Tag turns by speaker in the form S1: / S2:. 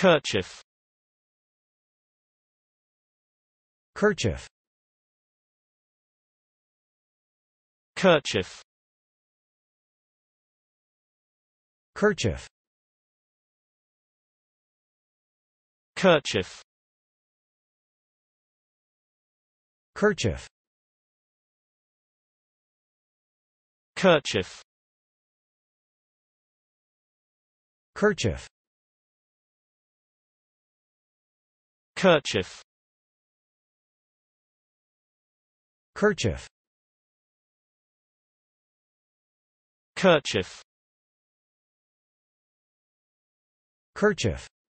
S1: kerchief,
S2: kerchief,
S1: kerchief,
S2: kerchief,
S1: kerchief,
S2: kerchief,
S1: kerchief,
S2: kerchief,
S1: kerchief,
S2: kerchief,
S1: kerchief,
S2: kerchief,